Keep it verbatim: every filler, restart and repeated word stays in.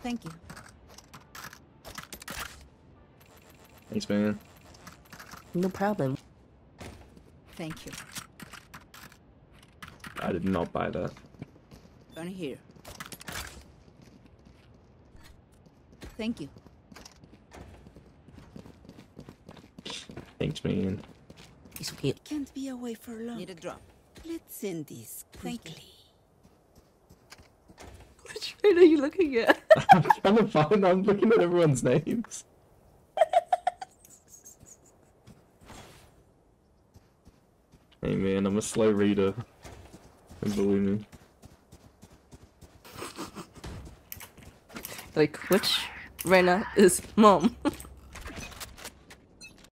Thank you. Thanks, man. No problem. Thank you. I did not buy that. On here. Thank you. Thanks, man. It's okay. Can't be away for long. Need a drop. Let's send this quickly. Which train are you looking at? I'm trying to find. I'm looking at everyone's names. Hey, man, I'm a slow reader. Don't believe me. Like, which right now is mom?